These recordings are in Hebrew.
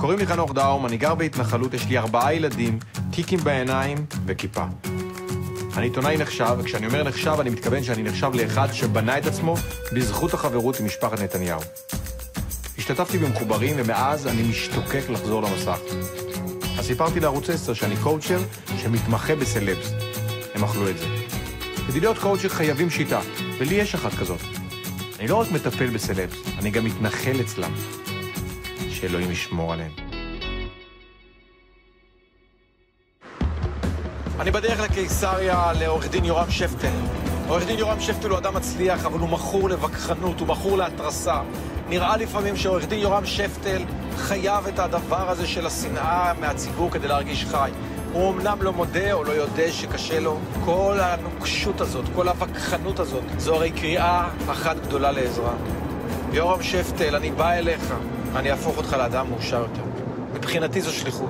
קוראים לי חנוך דאום, אני גר בהתנחלות, יש לי 4 ילדים, טיקים בעיניים וכיפה. אני עיתונאי נחשב, וכשאני אומר נחשב, אני מתכוון שאני נחשב לאחד שבנה את עצמו בזכות החברות עם משפחת נתניהו. השתתפתי במחוברים, ומאז אני משתוקק לחזור למסך. אז סיפרתי לערוץ 10 שאני קואוצ'ר שמתמחה בסלבס. הם אכלו את זה. כדי להיות קואוצ'ר חייבים שיטה, ולי יש אחת כזאת. אני לא רק מטפל בסלבס, אני גם מתנחל אצלם. שאלוהים ישמור עליהם. אני בדרך לקיסריה לעורך דין יורם שפטל. עורך דין יורם שפטל הוא אדם מצליח, אבל הוא מכור לווכחנות, הוא מכור להתרסה. נראה לפעמים שעורך דין יורם שפטל חייב את הדבר הזה של השנאה מהציבור כדי להרגיש חי. הוא אמנם לא מודה או לא יודע שקשה לו. כל הנוקשות הזאת, כל הווכחנות הזאת, זו הרי קריאה אחת גדולה לעזרה. יורם שפטל, אני בא אליך. אני אהפוך אותך לאדם מאושר יותר. מבחינתי זו שליחות.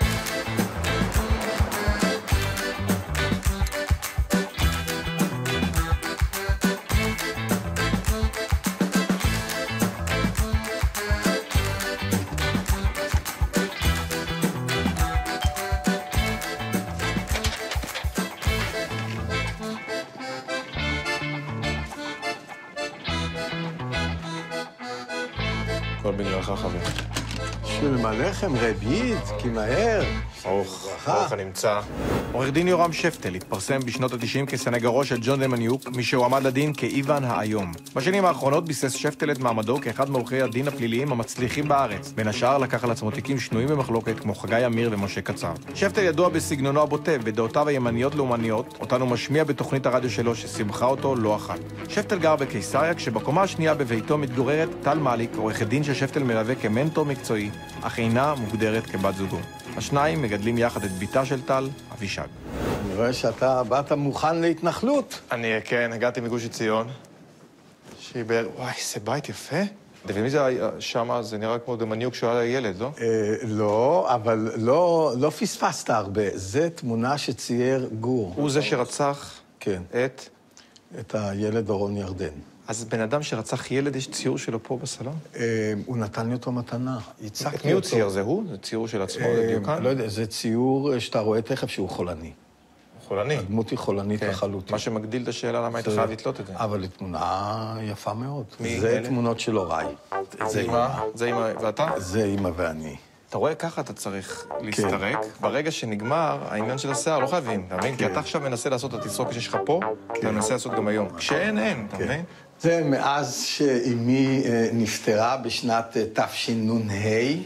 הכל בגללך, חבר. בשביל מלאכם רביעית, כי מהר. ברוך הנמצא. עורך דין יורם שפטל התפרסם בשנות ה-90 כסנגרו של ג'ון דמניוק, מי שהועמד לדין כאיוון האיום. בשנים האחרונות ביסס שפטל את מעמדו כאחד מעורכי הדין הפליליים המצליחים בארץ. בין השאר לקח על עצמו תיקים שנויים במחלוקת כמו חגי אמיר ומשה קצר. שפטל ידוע בסגנונו הבוטה, בדעותיו הימניות לאומניות, אותנו משמיע בתוכנית הרדיו שלו ששימחה אותו לא אחת. שפטל גר בקיסריה, כשבקומה השנייה בביתו מתגוררת טל מאליק, עורכת דין ששפטל מלווה כמנטור מקצועי, אך אינה מוגדרת כבת זוגו. השניים מגדלים יחד את ביתה של טל, אבישג. אני רואה שאתה באת מוכן להתנחלות. אני, כן, הגעתי מגוש עציון. וואי, זה בית יפה. ומי זה שמה? זה נראה כמו דמניוק שהוא היה ילד, לא? לא, אבל לא פספסת הרבה. זה תמונה שצייר גור. הוא זה שרצח כן. את הילד אורון ירדן. אז בן אדם שרצח ילד, יש ציור שלו פה בסלון? הוא נתן לי אותו מתנה. את מי הוא צייר? זה הוא? זה ציור של עצמו לדיוקן? לא יודע, זה ציור שאתה רואה תכף שהוא חולני. חולני? הדמות היא חולנית לחלוטין. מה שמגדיל את השאלה למה היית חייב לתלות את זה. אבל היא תמונה יפה מאוד. זה תמונות של הוריי. זה אמא ואתה? זה אמא ואני. אתה רואה, ככה אתה צריך להסתרק. ברגע שנגמר, העניין של השיער לא חייבים, אתה מבין? כי אתה עכשיו מנסה לעשות את התסרוק שיש לך פה, אתה מנסה לעשות גם היום. כשאין, אין, אתה מבין? זה מאז שאמי נפטרה בשנת תשנ"ה,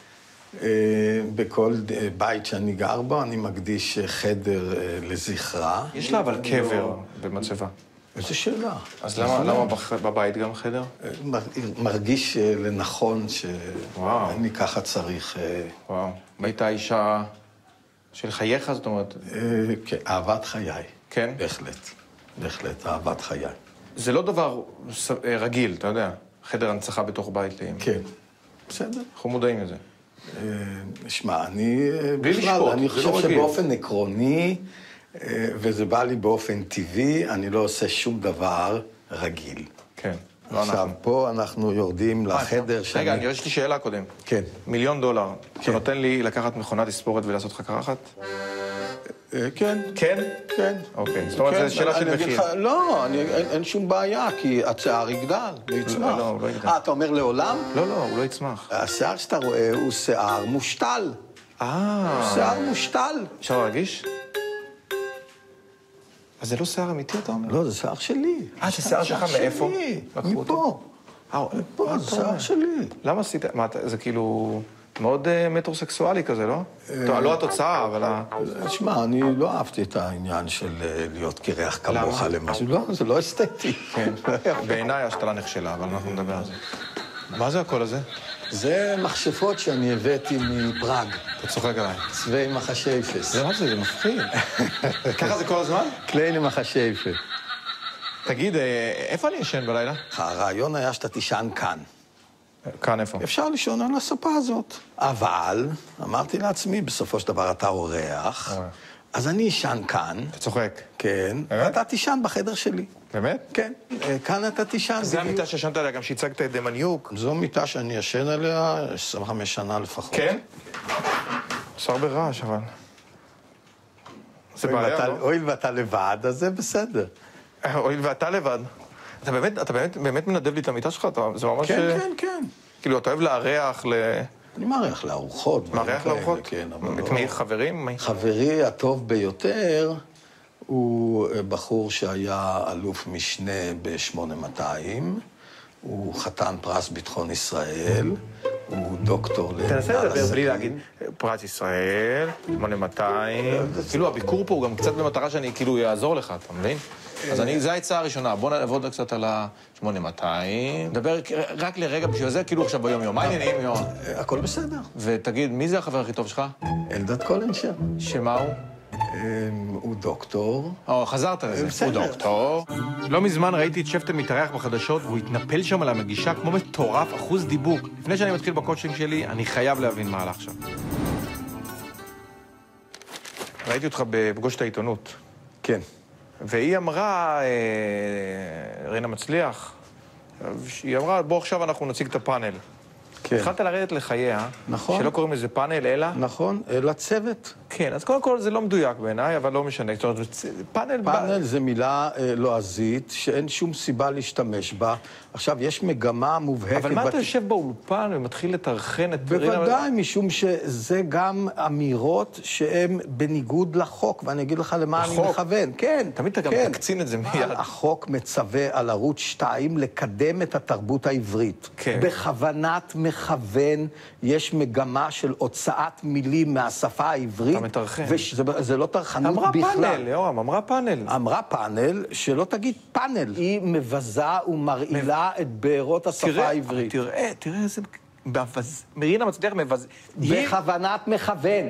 בכל בית שאני גר בו, אני מקדיש חדר לזכרה. יש לה אבל קבר במצבה. איזו שאלה. אז למה בבית גם חדר? מרגיש לנכון שאני ככה צריך... וואו. והייתה אישה של חייך, זאת אומרת? כן, אהבת חיי. כן? בהחלט, אהבת חיי. זה לא דבר רגיל, אתה יודע, חדר הנצחה בתוך בית לאמא. כן, בסדר. אנחנו מודעים לזה. שמע, אני חושב שבאופן עקרוני, וזה בא לי באופן טבעי, אני לא עושה שום דבר רגיל. כן. עכשיו, פה אנחנו יורדים לחדר שאני... רגע, יש לי שאלה קודם. כן. $1,000,000, אתה נותן לי לקחת מכונת תספורת ולעשות לך קרחת? כן. כן? כן. אוקיי, זאת אומרת, זו שאלה של מחיר. לא, אין שום בעיה, כי השיער יגדל, הוא יצמח. לא, הוא לא יגדל. אתה אומר לעולם? לא, הוא לא יצמח. השיער שאתה רואה הוא שיער מושתל. הוא שיער מושתל. אפשר להרגיש? אז זה לא שיער אמיתי, אתה אומר? לא, זה שיער שלי. זה שיער שלך מאיפה? מפה. מפה, זה שיער שלי. למה עשית? מה, זה כאילו מאוד מטרוסקסואלי כזה, לא? לא התוצאה, אבל... תשמע, אני לא אהבתי את העניין של להיות קרח כמוך למשהו. לא, זה לא אסתטי. כן. בעיניי השתלה נכשלה, אבל אנחנו נדבר על זה. מה זה הכל הזה? זה מכשפות שאני הבאתי מפראג. אתה צוחק עליי. צבעי מחשייפס. זה מה זה מפחיד. ככה זה כל הזמן? כלי למחשייפס. תגיד, איפה אני ישן בלילה? הרעיון היה שאתה תישן כאן. כאן איפה? אפשר לישון על הספה הזאת. אבל, אמרתי לעצמי, בסופו של דבר אתה אורח, אז אני אשן כאן. אתה צוחק. כן. ואתה תישן בחדר שלי. באמת? כן. כאן אתה תישן. זו המיטה שישנת עליה, גם שהצגת את דמניוק. זו מיטה שאני ישן עליה 25 שנה לפחות. כן? עושה הרבה רעש, אבל... זה בעיה, לא? הואיל ואתה לבד, אז זה בסדר. הואיל ואתה לבד. אתה באמת מנדב לי את המיטה שלך? זה ממש... כן, כן, כן. כאילו, אתה אוהב לארח אני מארח לארוחות. מארח לארוחות? כן, אבל את מי? חברים? חברי הטוב ביותר הוא בחור שהיה אלוף משנה ב-8200, הוא חתן פרס ביטחון ישראל, הוא דוקטור תנסה לדבר בלי להגיד פרס ישראל, 8200, כאילו הביקור פה הוא גם קצת במטרה שאני כאילו יעזור לך, אתה מבין? אז זו העצה הראשונה, בוא נעבוד קצת על ה-8200, נדבר רק לרגע בשביל זה, כאילו עכשיו ביום יום, מה העניינים יום? הכל בסדר. ותגיד, מי זה החבר הכי טוב שלך? אלדד קולנשר. שמה הוא? הוא דוקטור. חזרת לזה, הוא דוקטור. לא מזמן ראיתי את שפטל מתארח בחדשות והוא התנפל שם על המגישה כמו מטורף, אחוז דיבוק. לפני שאני מתחיל בקואוצ'ינג שלי, אני חייב להבין מה הלך שם. ראיתי אותך בפגוש את העיתונות. כן. והיא אמרה, רינה מצליח, היא אמרה, בוא עכשיו אנחנו נציג את הפאנל. כן. התחלת לרדת לחייה, נכון. שלא קוראים לזה פאנל, אלא? נכון, אלא צוות. כן, אז קודם כל זה לא מדויק בעיניי, אבל לא משנה. זאת אומרת, פאנל זה מילה לועזית, שאין שום סיבה להשתמש בה. עכשיו, יש מגמה מובהקת... אבל מה אתה יושב באולפן ומתחיל לתרחן את... בוודאי, משום שזה גם אמירות שהן בניגוד לחוק, ואני אגיד לך למה אני מכוון. כן, תמיד אתה גם תקצין את זה מיד. החוק מצווה על ערוץ 2 לקדם את התרבות העברית. כן. בכוונת מכוון יש מגמה של הוצאת מילים מהשפה העברית. אתה מתרחן. וזה לא תרחנות בכלל. אמרה פאנל, יורם, אמרה פאנל. אמרה פאנל, שלא תגיד פאנל. היא מבזה ומרעילה את בארות השפה העברית. תראה איזה... רינה מצליח מבזה... בכוונת מכוון.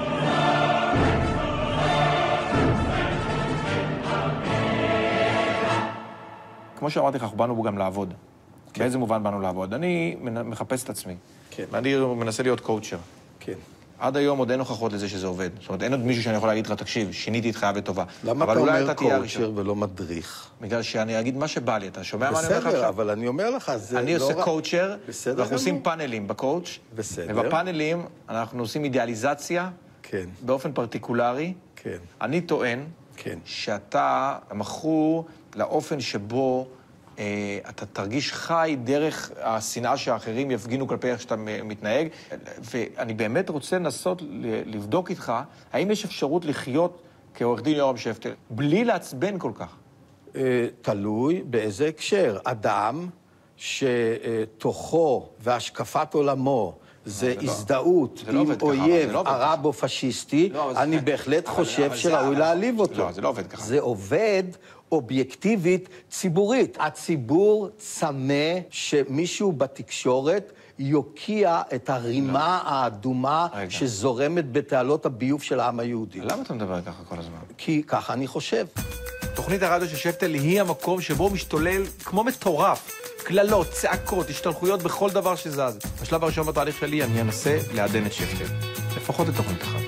כמו שאמרתי לך, אנחנו באנו גם לעבוד. באיזה מובן באנו לעבוד? אני מחפש את עצמי. ואני מנסה להיות קואוצ'ר. כן. עד היום עוד אין הוכחות לזה שזה עובד. זאת אומרת, אין עוד מישהו שאני יכול להגיד לך, תקשיב, שיניתי את חיה וטובה. למה אתה אומר קואוצ'ר ולא מדריך? בגלל שאני אגיד מה שבא לי, אתה שומע מה אני אומר לך עכשיו? בסדר, אבל אני אומר לך, זה לא... אני עושה קואוצ'ר, ואנחנו עושים פאנלים בקואוצ'. בסדר. ובפאנלים אנחנו עושים אידיאליזציה, באופן פרטיקולרי. אני טוען שאתה מכור לאופן שבו אתה תרגיש חי דרך השנאה שהאחרים יפגינו כלפי איך שאתה מתנהג, ואני באמת רוצה לנסות לבדוק איתך, האם יש אפשרות לחיות כעורך דין יורם שפטל, בלי לעצבן כל כך? תלוי באיזה הקשר. אדם שתוכו והשקפת עולמו זה הזדהות עם אויב ערבו-פשיסטי, אני בהחלט חושב שראוי להעליב אותו. לא, זה לא עובד ככה. זה עובד אובייקטיבית ציבורית. הציבור צמא שמישהו בתקשורת יוקיע את הרימה האדומה שזורמת בתעלות הביוב של העם היהודי. למה אתה מדבר ככה כל הזמן? כי ככה אני חושב. תוכנית הרדיו של שפטל היא המקום שבו משתולל כמו מטורף. קללות, צעקות, השתלחויות בכל דבר שזז. בשלב הראשון בתהליך שלי אני אנסה לעדן את שפטל. לפחות את תוכנית אחת.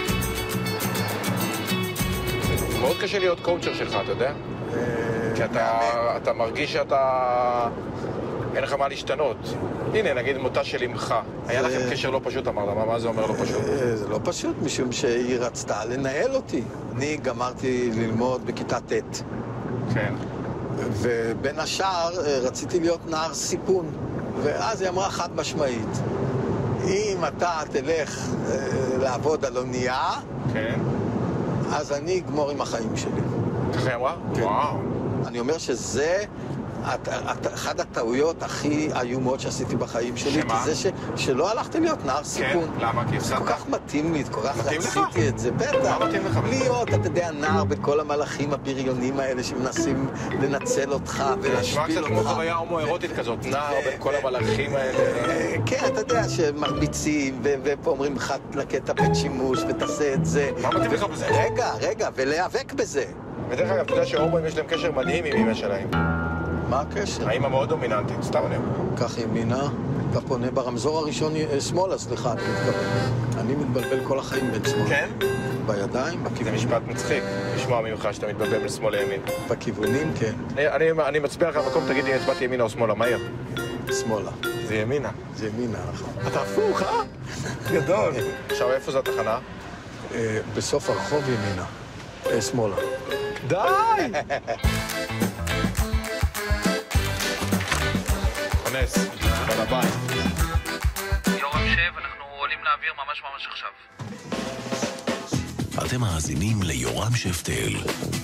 מאוד קשה להיות קואוצ'ר שלך, אתה יודע? כי אתה מרגיש שאתה... אין לך מה להשתנות. הנה, נגיד מותה של אמך. היה לכם קשר לא פשוט, אמרת. מה זה אומר לא פשוט? זה לא פשוט, משום שהיא רצתה לנהל אותי. אני גמרתי ללמוד בכיתה ט'. כן. ובין השאר רציתי להיות נער סיפון. ואז היא אמרה חד משמעית, אם אתה תלך לעבוד על אונייה, כן. אז אני אגמור עם החיים שלי. ככה היא אמרה? כן. וואו. אני אומר שזה אחת הטעויות הכי איומות שעשיתי בחיים שלי. שמה? כי זה שלא הלכתי להיות נער סיפון. כן, למה? כי זה כל כך מתאים לי, כל כך רציתי לך? את זה. בטח. מה מתאים לך? להיות, אתה יודע, נער בכל המלאכים הבריונים האלה שמנסים לנצל אותך ולהשפיל אותך. נשמע קצת כמו חוויה הומואירוטית כזאת, נער בין כל המלאכים האלה. כן, אתה יודע, שמרביצים, ופה אומרים לך לקטע בית שימוש, ותעשה את זה. מה מתאים לך בזה? רגע, ולהיאבק בזה. ודרך אגב, אתה יודע שההומואים יש להם קשר מדהים עם אמא שלהם. מה הקשר? האמא מאוד דומיננטית, סתם אני אומר. כך ימינה. אתה פונה ברמזור הראשון, שמאלה, סליחה, אני מתכוון. אני מתבלבל כל החיים בין שמאלה. כן? בידיים, בכיוונים. זה משפט מצחיק, לשמוע ממך שאתה מתבלבל בין שמאל לימין. בכיוונים, כן. אני מצביע לך במקום, תגיד לי, הצבעתי ימינה או שמאלה, מהר? שמאלה. זה ימינה. זה ימינה, נכון. אתה הפוך, אה? גדול. עכשיו, איפה זו התחנה? בסוף הרחוב ימינה. שמאלה. די! כנס, בעל הבית. יורם שב, אנחנו עולים לאוויר ממש עכשיו. אתם מאזינים ליורם שפטל.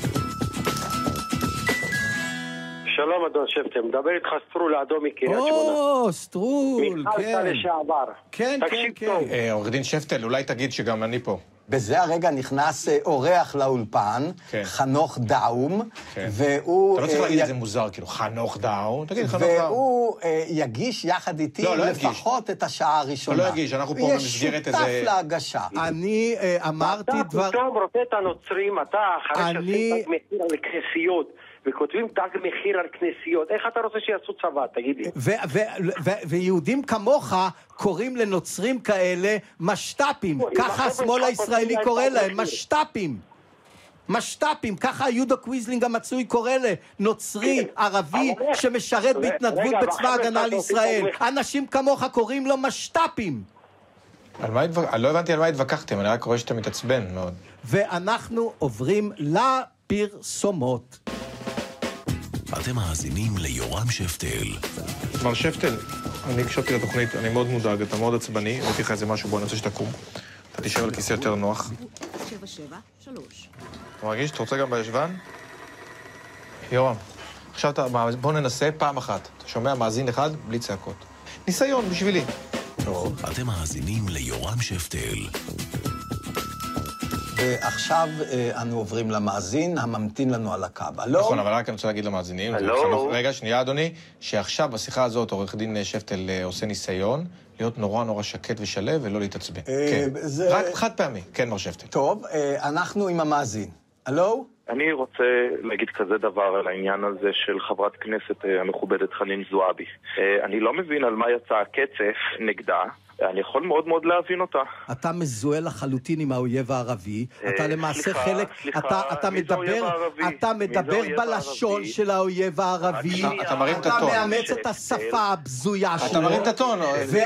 שלום אדון שפטל, מדבר איתך סטרול האדום מקריית שמונה. או, סטרול, מיכל לשעבר. כן, תקשיב טוב. עורך דין שפטל, אולי תגיד שגם אני פה. בזה הרגע נכנס אורח לאולפן, כן. חנוך דאום, כן. והוא... אתה לא צריך להגיד את זה מוזר, כאילו, חנוך דאום, תגיד חנוך דאום. והוא יגיש יחד איתי לפחות את השעה הראשונה. לא יגיש, אנחנו פה במסגרת איזה... יהיה שותף להגשה. אני אמרתי אתה פתאום רוצה את הנוצרים, אתה אחרי שעושים תג מחיר על כנסיות, וכותבים תג מחיר על כנסיות, איך אתה רוצה שיעשו צבא, תגיד לי? ויהודים כמוך קוראים לנוצרים כאלה משת"פים, ככה השמאל הישראלי קורא להם, משת"פים. משת"פים, ככה יהודה קוויזלינג המצוי קורא לנוצרי, ערבי, שמשרת בהתנדבות בצבא הגנה לישראל. אנשים כמוך קוראים לו משת"פים. לא הבנתי על מה התווכחתם, אני רק רואה שאתה מתעצבן מאוד. ואנחנו עוברים לפרסומות. אתם מאזינים ליורם שפטל. מר שפטל, אני הקשבתי לתוכנית, אני מאוד מודאג, אתה מאוד עצבני, ראיתי לך איזה משהו בו, אני רוצה שתקום. אתה תישאר על כיסא יותר נוח. 773. אתה מרגיש? אתה רוצה גם בישבן? יורם, עכשיו בוא ננסה פעם אחת. אתה שומע מאזין אחד בלי צעקות. ניסיון בשבילי. אתם מאזינים ליורם שפטל. ועכשיו אנו עוברים למאזין הממתין לנו על הקו. נכון, אבל רק אני רוצה להגיד למאזינים. רגע, שנייה אדוני, שעכשיו בשיחה הזאת עורך דין שפטל עושה ניסיון להיות נורא שקט ושלב ולא להתעצבן. כן, רק חד פעמי. כן, מר שפטל. טוב, אנחנו עם המאזין. הלו? אני רוצה להגיד כזה דבר על העניין הזה של חברת כנסת המכובדת חנין זועבי. אני לא מבין על מה יצא הקצף נגדה. אני יכול מאוד מאוד להבין אותה. אתה מזוהה לחלוטין עם האויב הערבי, אתה למעשה חלק, אתה מדבר בלשון של האויב הערבי, אתה מרים את הטון. אתה מאמץ את השפה הבזויה שלו. אתה מרים את הטון.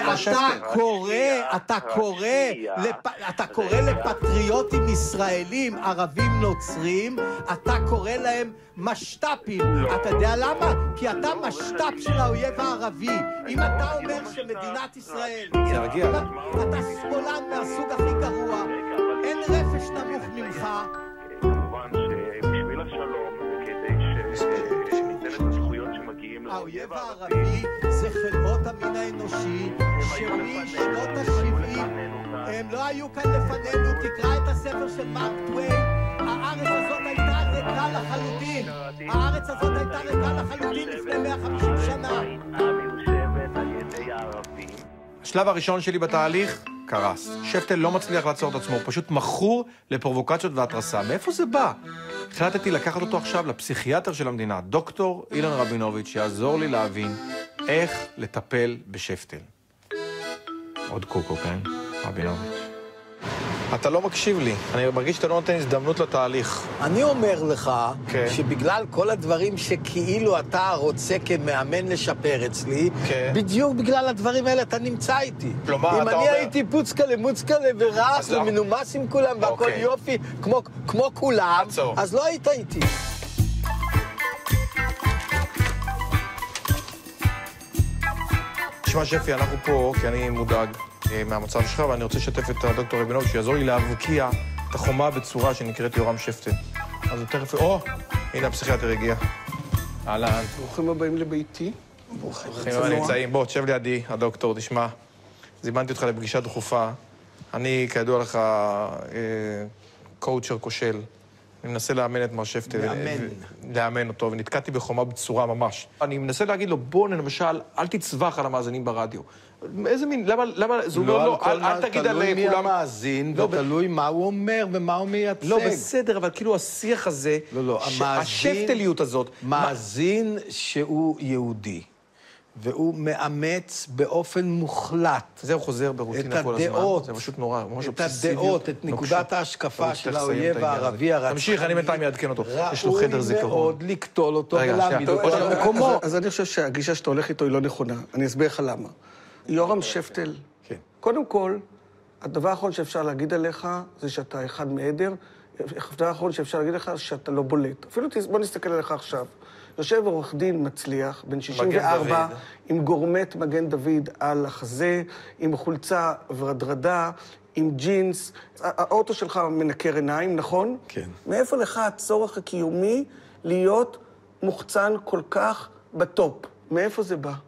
ואתה קורא לפטריוטים ישראלים, ערבים נוצרים, אתה קורא להם משת"פים. אתה יודע למה? כי אתה משת"פ של האויב הערבי. אם אתה אומר שמדינת ישראל אתה שמאלן מהסוג הכי גרוע, אין רפש נמוך ממך. כמובן שבשביל השלום וכדי שניתן את הזכויות שמגיעים האויב הערבי זה חלאות המין האנושי שמשנות ה-70 הם לא היו כאן לפנינו. תקרא את הספר של מרק טוויין. הארץ הזאת הייתה ריקה לחלוטין. הארץ הזאת הייתה ריקה לחלוטין לפני 150 שנה. השלב הראשון שלי בתהליך קרס. שפטל לא מצליח לעצור את עצמו, הוא פשוט מכור לפרובוקציות והתרסה. מאיפה זה בא? החלטתי לקחת אותו עכשיו לפסיכיאטר של המדינה, דוקטור אילן רבינוביץ', שיעזור לי להבין איך לטפל בשפטל. עוד קוקו, כן? רבינוביץ'. אתה לא מקשיב לי. אני מרגיש שאתה לא נותן הזדמנות לתהליך. אני אומר לך שבגלל כל הדברים שכאילו אתה רוצה כמאמן לשפר אצלי, בדיוק בגלל הדברים האלה אתה נמצא איתי. כלומר, אם אני הייתי פוצקלה ורח ומנומס עם כולם והכל יופי כמו כולם, אז לא היית איתי. תשמע שפי, אנחנו פה כי אני מודאג מהמצב שלך, ואני רוצה לשתף את הדוקטור רבינוביץ' שיעזור לי להבקיע את החומה בצורה שנקראת יורם שפטל. אז הוא תכף... הנה הפסיכיאטר הגיע. אהלן. ברוכים הבאים לביתי. ברוכים הבאים. בוא, תשב לידי, הדוקטור, תשמע. זימנתי אותך לפגישה דחופה. אני, כידוע לך, קואוצ'ר כושל. אני מנסה לאמן את מר שפטל. לאמן אותו, ונתקעתי בחומה בצורה ממש. אני מנסה להגיד לו, בוא, למשל, אל תצווח על המאזינים ברדיו. איזה מין, למה, זה אומר לו, אל תגיד על כולם... תלוי מי המאזין, ותלוי מה הוא אומר ומה הוא מייצג. לא, בסדר, אבל כאילו השיח הזה, השפטליות הזאת... מאזין שהוא יהודי, והוא מאמץ באופן מוחלט. זה הוא חוזר ברוטינה כל הזמן. זה פשוט נורא, ממש אובססיביות. את הדעות, את נקודת ההשקפה של האויב הערבי הרצחני. תמשיך, אני בינתיים אעדכן אותו. יש לו חדר זיכרון. ראוי מאוד לקטול אותו ולהעמיד אותו במקומו. אז אני חושב שהגישה שאתה הולך איתו היא לא נכונה. אני אסביר לך למה. יורם שפטל, קודם כל, הדבר האחרון שאפשר להגיד עליך זה שאתה אחד מעדר. הדבר האחרון שאפשר להגיד לך שאתה לא בולט. אפילו בוא נסתכל עליך עכשיו. יושב עורך דין מצליח, בן 64, עם גורמת מגן דוד על החזה, עם חולצה ורדרדה, עם ג'ינס. האוטו שלך מנקר עיניים, נכון? כן. מאיפה לך הצורך הקיומי להיות מוחצן כל כך בטופ? מאיפה זה בא?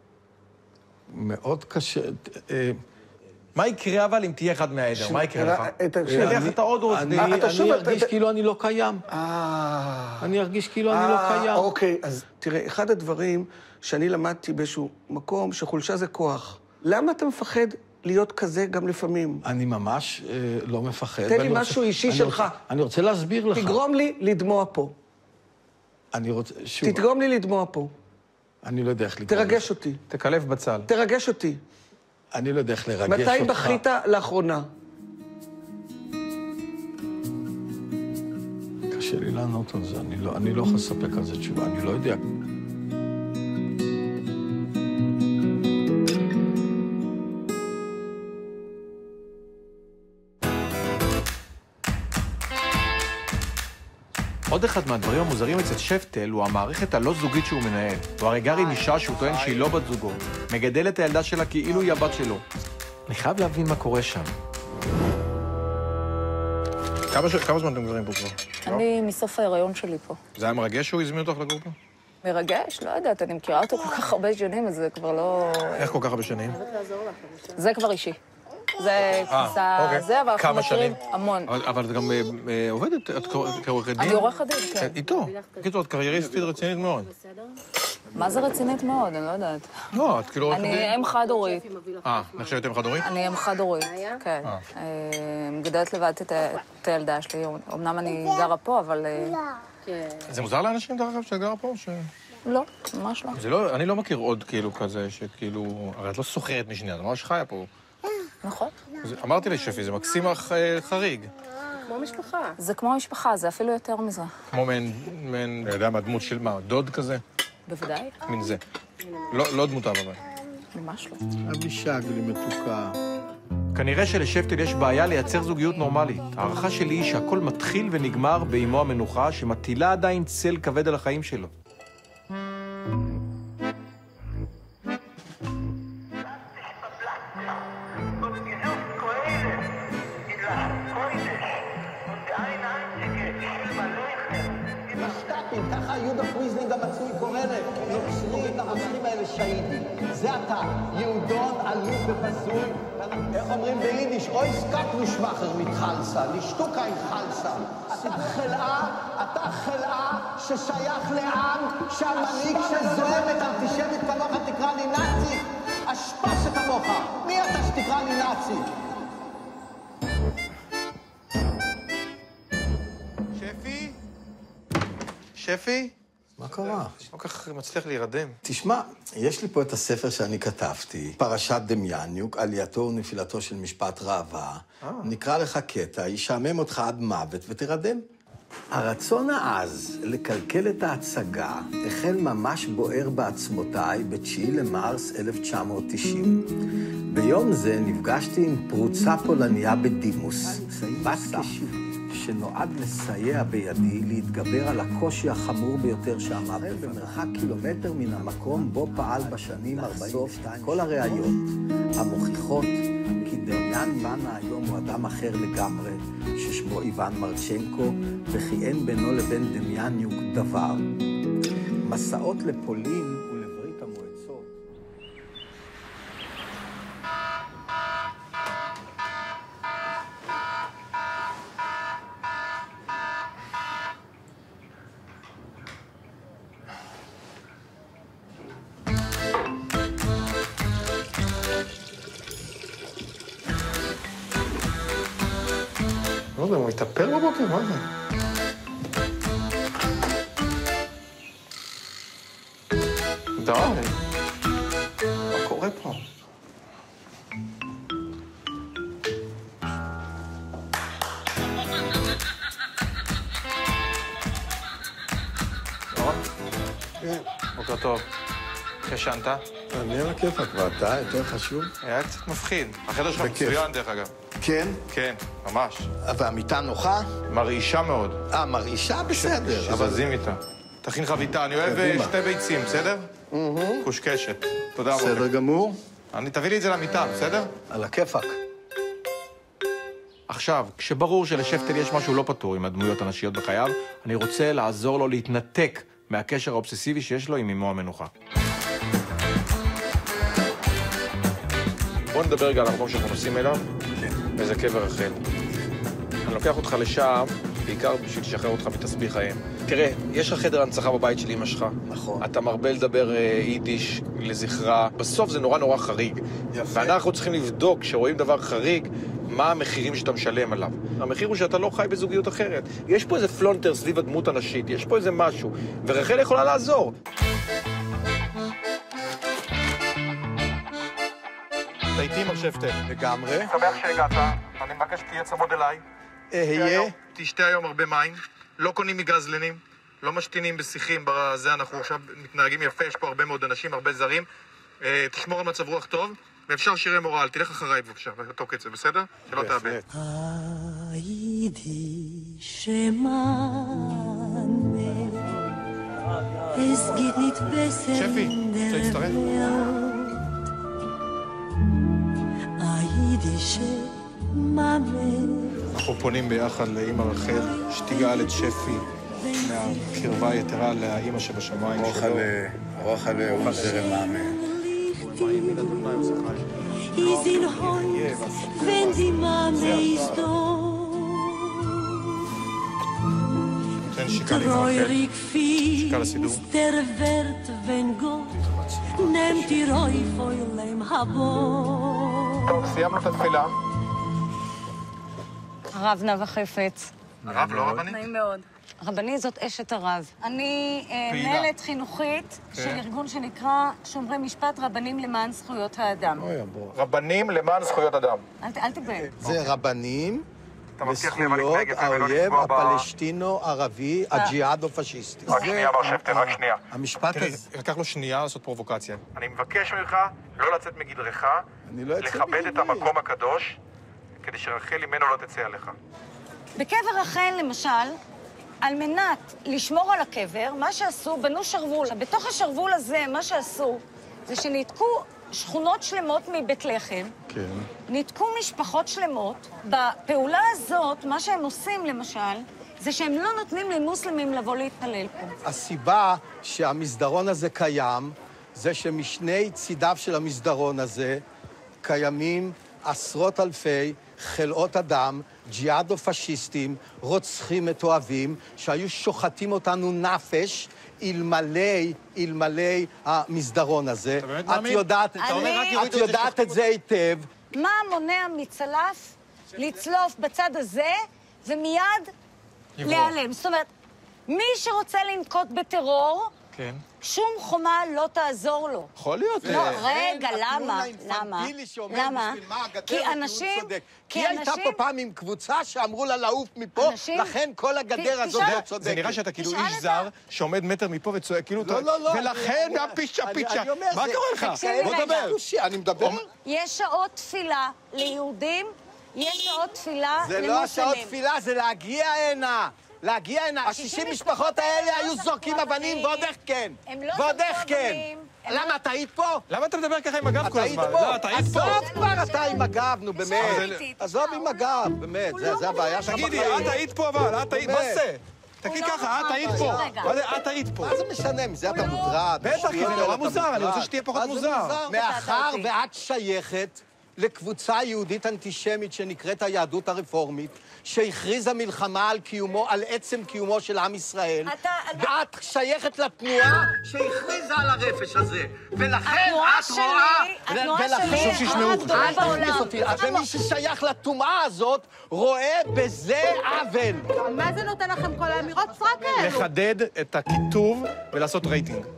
מאוד קשה. מה יקרה אבל אם תהיה אחד מהעדר? מה יקרה לך? תלך אתה עוד עורך דין. אני ארגיש כאילו אני לא קיים. אני ארגיש כאילו אני לא קיים. אוקיי, אז תראה, אחד הדברים שאני למדתי באיזשהו מקום, שחולשה זה כוח. למה אתה מפחד להיות כזה גם לפעמים? אני ממש לא מפחד. תן לי משהו אישי שלך. אני רוצה להסביר לך. תגרום לי לדמוע פה. אני רוצה... שוב. תתגרום לי לדמוע פה. אני לא יודע איך לגרום. תרגש אותי. תקלף בצל. תרגש אותי. אני לא יודע איך לרגש אותך. מתי בכית לאחרונה? קשה לי לענות על זה, אני לא יכול לספק על זה תשובה, אני לא יודע. עוד אחד מהדברים המוזרים אצל שפטל הוא המערכת הלא זוגית שהוא מנהל. הוא הרי גר עם אישה שהוא טוען שהיא לא בת זוגו. מגדל את הילדה שלה כאילו היא הבת שלו. אני חייב להבין מה קורה שם. כמה זמן אתם גרים פה כבר? אני מסוף ההיריון שלי פה. זה היה מרגש שהוא הזמין אותך לגור פה? מרגש? לא יודעת, אני מכירה אותו כל כך הרבה שנים, אז זה כבר לא... איך כל כך הרבה שנים? זה כבר אישי. זה כניסה זה, אבל אנחנו מכירים המון. אבל את גם עובדת, את כעורכת דין? אני עורכת דין, כן. איתו. קיצור, את קרייריסטית רצינית מאוד. מה זה רצינית מאוד? אני לא יודעת. לא, את כאילו עורכת דין. אני אם חד-הורית. נחשבת אם חד-הורית? אני אם חד-הורית, כן. מגדלת לבד את הילדה שלי. אמנם אני גרה פה, אבל... זה מוזר לאנשים דרך אגב שאת גרה פה? לא, ממש לא. אני לא מכיר עוד כאילו כזה שכאילו... הרי את לא סוחרת משנייה, זה ממש חיה פה. נכון. אמרתי לשפי, זה מקסים חריג. כמו משפחה. זה כמו משפחה, זה אפילו יותר מזה. כמו מעין, אתה יודע מה, דמות של מה, דוד כזה? בוודאי. מין זה. לא דמותיו אבל. ממש לא. אבישג לי מתוקה. כנראה שלשפטל יש בעיה לייצר זוגיות נורמלית. הערכה שלי היא שהכל מתחיל ונגמר באמו המנוחה, שמטילה עדיין צל כבד על החיים שלו. ככה יהודה פריזלינג המצוי קורא להם, נוצרי את הרוצחים האלה שהידים. זה אתה, יהודון, עלוב ובזוי. איך אומרים ביידיש? אוי סקק נשמחר מתחלסה, נשתוקה עם חלסה. אתה חלאה ששייך לעם שהמנהיג שזוהמת אנטישמית כמוך תקרא לי נאצי. אשפה שכמוך, מי אתה שתקרא לי נאצי? שפי? מה קרה? לא כך מצליח להירדם. תשמע, יש לי פה את הספר שאני כתבתי, פרשת דמיאניוק, עלייתו ונפילתו של משפט ראווה. נקרא לך קטע, ישעמם אותך עד מוות ותרדם. הרצון העז לקלקל את ההצגה החל ממש בוער בעצמותיי ב9 למרס 1990. ביום זה נפגשתי עם פרוצה פולניה בדימוס, בת כ70. שנועד לסייע בידי להתגבר על הקושי החמור ביותר שעמד במרחק קילומטר מן המקום בו פעל בשנים לחשוף כל הראיות המוכיחות כי דמיאן בנה היום הוא אדם אחר לגמרי, ששמו איוון מרצ'נקו, וכי אין בינו לבין דמיאניוק דבר. מסעות לפולין ולברית המועצות. לא יודע, הוא מתאפר בבוקר? מה זה? די. ישנת? אני על הכיפאק, ואתה יותר חשוב? היה קצת מפחיד. החדר שלך מצוין, דרך אגב. כן? כן, ממש. והמיטה נוחה? מרעישה מאוד. מרעישה? בסדר. שזזים איתה. תכין חביתה, אני אוהב 2 ביצים, בסדר? קושקשת. תודה רבה. בסדר גמור. תביא לי את זה למיטה, בסדר? על הכיפאק. עכשיו, כשברור שלשפטל יש משהו לא פתור עם הדמויות הנשיות בחייו, אני רוצה לעזור לו להתנתק מהקשר האובססיבי שיש לו עם אמו המנוחה. בוא נדבר רגע על המקום שאנחנו נוסעים אליו, וזה קבר רחל. אני לוקח אותך לשם, בעיקר בשביל לשחרר אותך מתסביך חיים. תראה, יש לך חדר הנצחה בבית של אמא שלך. נכון. אתה מרבה לדבר יידיש לזכרה. בסוף זה נורא חריג. יפה. ואנחנו צריכים לבדוק, כשרואים דבר חריג, מה המחירים שאתה משלם עליו. המחיר הוא שאתה לא חי בזוגיות אחרת. יש פה איזה פלונטר סביב הדמות הנשית, יש פה איזה משהו, ורחל יכולה לעזור. אתה איתי מר שפטל. לגמרי. שמח שהגעת, אני מבקש שתהיה צמוד אליי. תשתה היום הרבה מים, לא קונים מגזלנים, לא משתינים בשיחים, בזה אנחנו עכשיו מתנהגים יפה, יש פה הרבה מאוד אנשים, הרבה זרים. תשמור על מצב רוח טוב, ואפשר שירי מורל, תלך אחריי בבקשה, באותו קצב, בסדר? שלא תאבד. שפי, רוצה להצטרף? אנחנו פונים ביחד לאמא רחל, שתגאל את שפי מהקרבה היתרה לאמא שבשמיים שלו. רוחלה הוא זרם מאמן. תן שיקה לאמא רחל, שיקה לסידור. טוב, סיימנו את התפילה. הרב נאוה חפץ. הרב, לא רבני? נעים מאוד. רבני זאת אשת הרב. אני מנהלת חינוכית של ארגון שנקרא שומרי משפט רבנים למען זכויות האדם. רבנים למען זכויות אדם. אל תגבל. זה רבנים לזכויות האויב הפלסטינו-ערבי, הג'יהאדו-פשיסטי. רק שנייה, מר שפטל, רק שנייה. המשפט הזה... לקח לו שנייה לעשות פרובוקציה. אני מבקש ממך לא לצאת מגדרך, לכבד את המקום הקדוש, כדי שרחל ממנו לא תצא עליך. בקבר רחל, למשל, על מנת לשמור על הקבר, מה שעשו, בנו שרוול. בתוך השרוול הזה, מה שעשו, זה שניתקו שכונות שלמות מבית לחם, כן. ניתקו משפחות שלמות. בפעולה הזאת, מה שהם עושים, למשל, זה שהם לא נותנים למוסלמים לבוא להתפלל פה. הסיבה שהמסדרון הזה קיים, זה שמשני צידיו של המסדרון הזה קיימים עשרות אלפי חלאות אדם, ג'יהאדו-פשיסטים, רוצחים מתועבים, שהיו שוחטים אותנו נפש אלמלא המסדרון הזה. את יודעת את זה היטב. מה מונע מצלף לצלוף בצד הזה ומיד להיעלם? זאת אומרת, מי שרוצה לנקוט בטרור, כן. שום חומה לא תעזור לו. יכול להיות. לא, רגע, למה? למה? כי אנשים... כי הייתה פה פעם עם קבוצה שאמרו לה לעוף מפה, לכן כל הגדר הזאת לא צודקת. זה נראה שאתה כאילו איש זר שעומד מטר מפה וצועק, כאילו... לא. ולכן פיצ'ה. מה קורה לך? בוא דבר. אני מדבר. יש שעות תפילה ליהודים, יש שעות תפילה למוסלמים. זה לא השעות תפילה, זה להגיע הנה. 60 משפחות האלה היו זורקים אבנים, ועוד איך כן. ועוד איך כן. למה, אתה היית פה? למה אתה מדבר ככה עם הגב כל הזמן? אתה היית פה. עזוב כבר אתה עם הגב, נו באמת. עזוב עם הגב, באמת. זה הבעיה שלך. תגידי, את היית פה אבל, את היית... מה זה? תגיד ככה, את היית פה. את היית פה. מה זה משנה? מזה אתה מוטרד. בטח, כי זה נורא מוזר, אני רוצה שתהיה פחות מוזר. מאחר ואת שייכת לקבוצה יהודית אנטישמית שנקראת היהדות הרפורמית, שהכריזה מלחמה על עצם קיומו של עם ישראל, ואת שייכת לתנועה שהכריזה על הרפש הזה. ולכן את רואה... התנועה שלי... ומי ששייך לתנועה הזאת רואה בזה עוול. מה זה נותן לכם כל האמירות סרק האלו? לחדד את הכיתוב ולעשות רייטינג.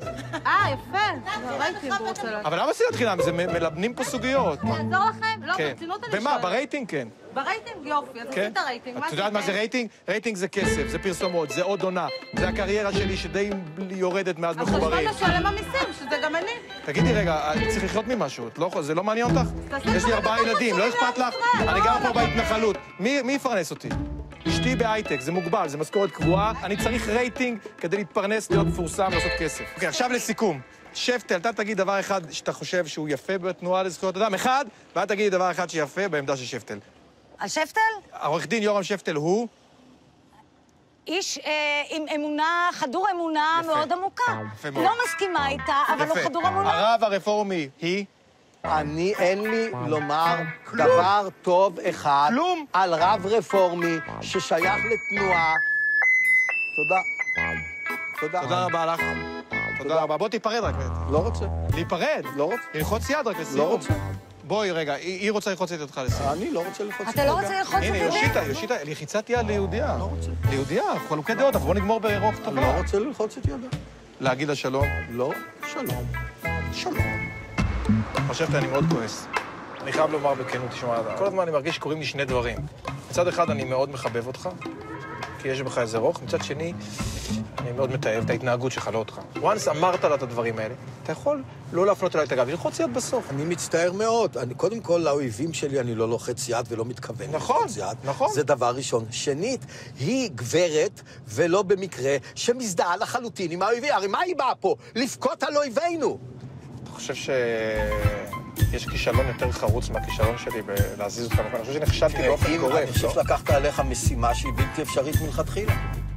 יפה. הרייטינג רוצה להגיד. אבל למה סרט חינם? זה מלבנים פה סוגיות. יעזור לכם? לא, כן. ברצינות אני שואלת. במה? ברייטינג כן. ברייטינג יופי, אז עשית רייטינג. את יודעת מה זה רייטינג? רייטינג זה כסף, זה פרסומות, זה עוד עונה. זה הקריירה שלי שדי יורדת מאז מחוברים. אז חשבון לשלם המיסים, שזה גם אני. תגידי רגע, אני צריך לחיות ממשהו, זה לא מעניין אותך? יש לי 4 ילדים, לא אכפת לך? אני גר פה בהתנחלות. מי יפרנס אותי? אשתי בהייטק, זה מוגבל, זה משכורת קבועה. אני צריך רייטינג כדי להתפרנס, להיות מפורסם, לעשות כסף. אוקיי, עכשיו לסיכום. שפטל, אתה תגיד דבר אחד שאתה חושב שהוא יפה בתנועה לזכויות אדם, אחד, ואתה תגיד דבר אחד שיפה בעמדה של שפטל. על שפטל? העורך דין יורם שפטל הוא? איש עם אמונה, חדור אמונה מאוד עמוקה. יפה מאוד. לא מסכימה איתה, אבל הוא חדור אמונה. הרב הרפורמי היא? אין לי לומר דבר טוב אחד על רב רפורמי ששייך לתנועה. תודה. תודה רבה לך. תודה רבה. בוא תיפרד רק. לא רוצה. להיפרד? לא רוצה. ללחוץ יד רק לסיום. לא רוצה. בואי רגע, היא רוצה ללחוץ את אותך לסיום. אני לא רוצה ללחוץ את אתה לא רוצה ללחוץ את ידך? הנה, יושיטה, לחיצת יד ליהודייה. לא רוצה. ליהודייה, חלוקי דעות, אבל בוא נגמור ברוח טובה. אני לא רוצה ללחוץ את ידה. להגיד לה שלום? לא, שלום. שלום. חשבתי, אני מאוד כועס. אני חייב לומר בכנות, תשמע, כל הזמן אני מרגיש שקוראים לי 2 דברים. מצד אחד אני מאוד מחבב אותך, כי יש בך איזה רוך, מצד שני, אני מאוד מתאהב את ההתנהגות שלך, לא אותך. once אמרת לה את הדברים האלה, אתה יכול לא להפנות אליי את הגב, ללחוץ יד בסוף. אני מצטער מאוד. קודם כל, לאויבים שלי אני לא לוחץ יד ולא מתכוון ללחוץ יד. נכון. זה דבר ראשון. שנית, היא גברת, ולא במקרה, שמזדהה לחלוטין עם האויבים. הרי מה היא באה פה? לבכות על אויבינו. אתה חושב שיש כישלון יותר חרוץ מהכישלון שלי בלהזיז אותך מקום? אני חושב שנכשלתי באופן גורף. אני חושב שלקחת עליך משימה שהיא בלתי אפשרית מלכתחילה.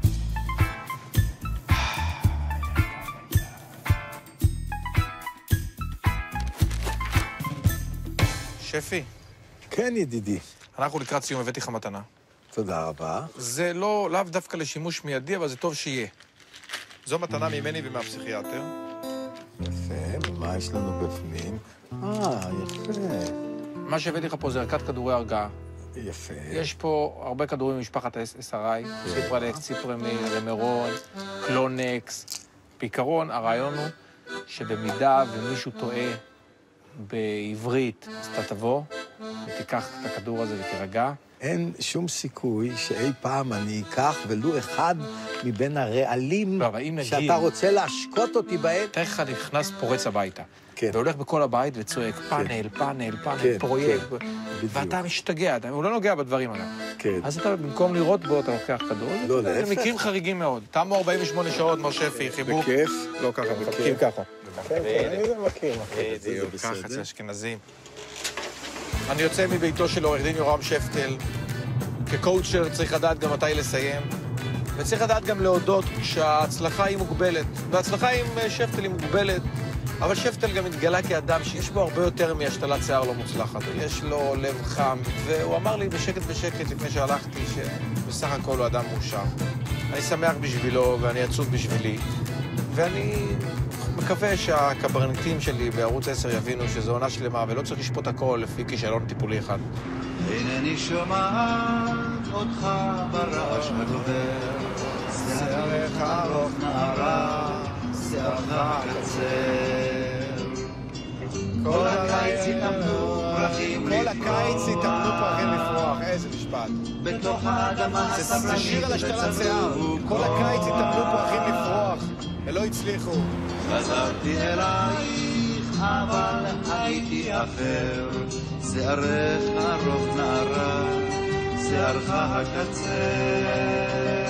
שפי. כן, ידידי. אנחנו לקראת סיום, הבאתי לך מתנה. תודה רבה. זה לאו דווקא לשימוש מיידי, אבל זה טוב שיהיה. זו מתנה ממני ומהפסיכיאטר. יפה, ומה יש לנו בפנים? יפה. מה שהבאתי לך פה זה ערכת כדורי הרגעה. יפה. יש פה הרבה כדורים ממשפחת SRI, ציפרלקס, ציפרמיל, רמרון, קלונקס. בעיקרון, הרעיון הוא שבמידה ומישהו טועה בעברית, אז אתה תבוא ותיקח את הכדור הזה ותירגע. אין שום סיכוי שאי פעם אני אקח ולו אחד מבין הרעלים שאתה רוצה להשקוט אותי בהם. תראה לך נכנס פורץ הביתה. והולך בכל הבית וצועק פאנל, פרויקט, ואתה משתגע, הוא לא נוגע בדברים האלה. אז אתה במקום לראות בו, אתה לוקח כדור. לא, להפך. זה מקרים חריגים מאוד. תמו 48 שעות, מר שפי, חיבוק. בכיף. לא ככה, מחבקים ככה. אני זה מכיר. ככה, זה אשכנזים. אני יוצא מביתו של עורך דין יורם שפטל. כקואוצ'ר צריך לדעת גם מתי לסיים, וצריך לדעת גם להודות שההצלחה היא מוגבלת. וההצלחה עם שפטל היא מוגבלת, אבל שפטל גם התגלה כאדם שיש בו הרבה יותר מהשתלת שיער לא מוצלחת. יש לו לב חם, והוא אמר לי בשקט לפני שהלכתי שבסך הכל הוא אדם מאושר. אני שמח בשבילו ואני עצוב בשבילי, ואני מקווה שהקברניטים שלי בערוץ 10 יבינו שזו עונה שלמה ולא צריך לשפוט הכל לפי כישלון טיפולי אחד. אינני שומעת אותך ברעש הגובר, שערך ארוך נערה, שערך קצר. כל הקיץ התאמנו פרחים לפרוח, איזה משפט. בתוך האדמה הסבלנית. זה שיר על השתלת שיער. כל הקיץ התאמנו פרחים לפרוח, ולא הצליחו. חזרתי אלייך, אבל הייתי אחר. שערך ארוך נערה, שערך הקצר.